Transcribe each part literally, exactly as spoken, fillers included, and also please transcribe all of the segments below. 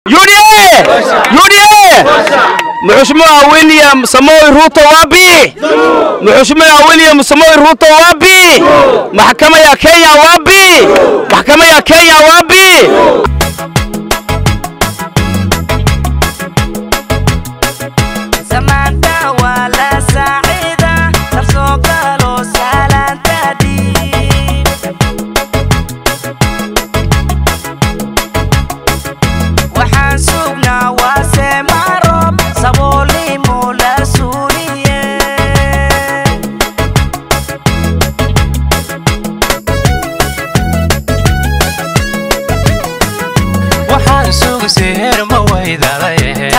يودي يودي محشمة ويليام سموي روتو وابي محشمة ويليام سموي روتو وابي محكمة يا كينيا وابي محكمة يا كينيا وابي سهر مويد عليه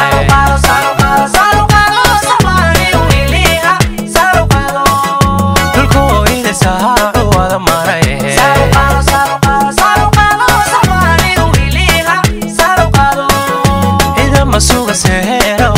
الكوين ساعة ولا مريه إذا ما سوق سهر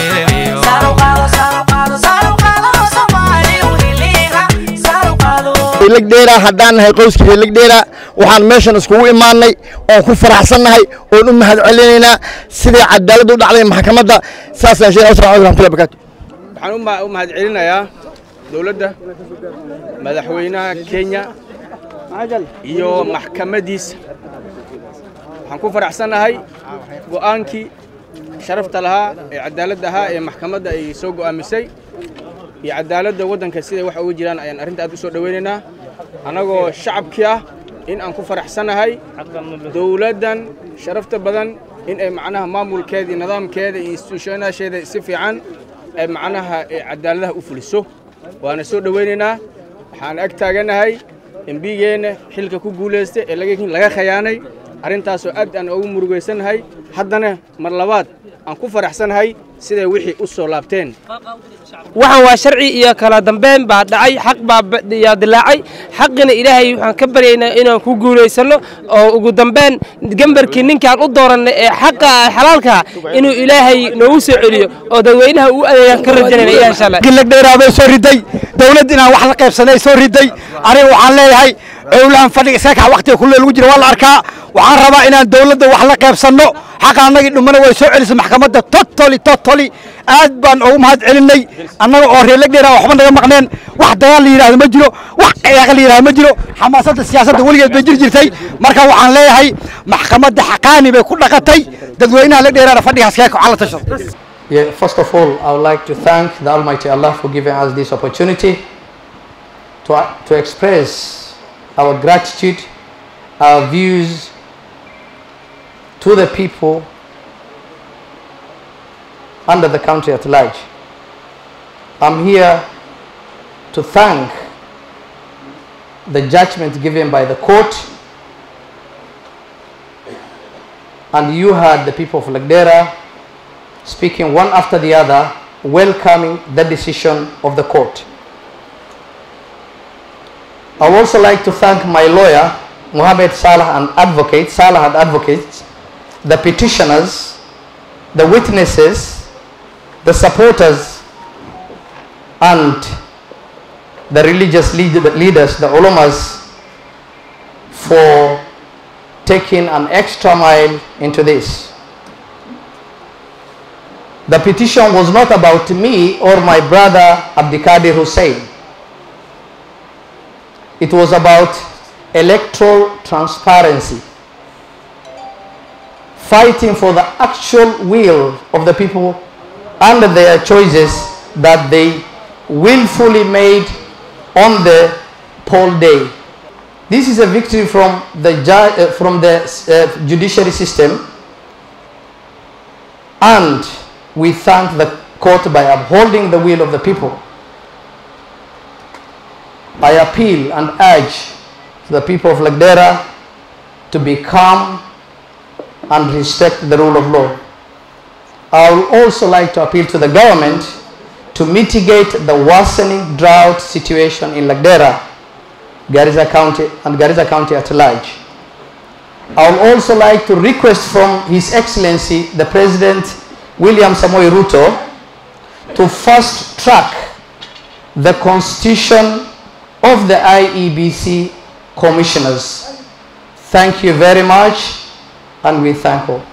لقديرة هدان هاي قوس كذي لقديرة وحن ماشان اسكوي إيماني أو كفر حسنا هاي ونم هاد علينا سيد عدالة دود عليه محكمة ده ساسا شيء أسرع عذرهم في البكات. حنوم أم هاد علينا يا دولة ده مدحوينا كينيا يو محكمة ديس حنكفر حسنا هاي وأنكي شرفت لها عدالة ده محكمة ده يسوق أمسي يا عدالة ده ودن كسيدة واحد وجيران أيان أرنت أدوسو دويننا أنا جو شعب كيا إن أنكو فرح سنة هاي دولة دن شرفت بدن إن معناها مامول كذي نظام كذي إنستيتيوشنا شيء سفي عن معناها عدالة أفلسه وأنا سو دويننا حان أكتاجنا هاي إن بيجينا حلك كوجولست اللي جين لقى خياني أرنت أسو أد أن أول مرجسن هاي حدنا مرلبات أنكو فرح سنة هاي سيدة وحي أسو لابتين waxaan waa sharci iyo kala dambeyn baa dhacay xaq baa yaa dilaacay xaqina ilaahay waxaan ka baryaynaa inaan ku guuleysano oo ugu dambeyn gambarkii ninkaan u dooranay ee xaqa xalaalka inuu ilaahay noogu soo celiyo oo dadweynaha uu adeegan ka rajaynaa insha Allah gilad dheeraabay soo riday dawladina wax la qaybsanay soo riday aniga waxaan leeyahay cawlaan fadhiga saaka waqtiga kullu lagu jiro wala arkaa waxaan rabaa inaan dawladda wax la qaybsano xaq anagi dhumana way soo celisay maxkamadda totally totally aad baan ugu mahad celinay annaga oo reer lagdheera waxba naga maqneen wax dagaal la yiraahdo ma jiro wax qiyaaq la yiraahdo ma jiro xamaasadda siyaasadda waligeed bay jir jirtay marka waxaan leeyahay maxkamadda xaqaani bay ku dhaqatay dadweynaha lagdheera fadhigaas ka kala tasho. Yeah, first of all, I would like to thank the Almighty Allah for giving us this opportunity to, to express our gratitude, our views to the people under the country at large. I'm here to thank the judgment given by the court, and you heard the people of Lagdera speaking one after the other, welcoming the decision of the court. I would also like to thank my lawyer, Mohammed Salah, and advocate, Salah and advocates, the petitioners, the witnesses, the supporters, and the religious lead leaders, the ulamas, for taking an extra mile into this. The petition was not about me or my brother Abdikadir Hussein. It was about electoral transparency, fighting for the actual will of the people under their choices that they willfully made on the poll day. This is a victory from the, uh, from the uh, judiciary system, and we thank the court by upholding the will of the people. I appeal and urge the people of Lagdera to be calm and respect the rule of law. I would also like to appeal to the government to mitigate the worsening drought situation in Lagdera, Garissa County, and Garissa County at large. I would also like to request from His Excellency the President William Samoei Ruto to fast track the constitution of the I E B C commissioners. Thank you very much, and we thank all.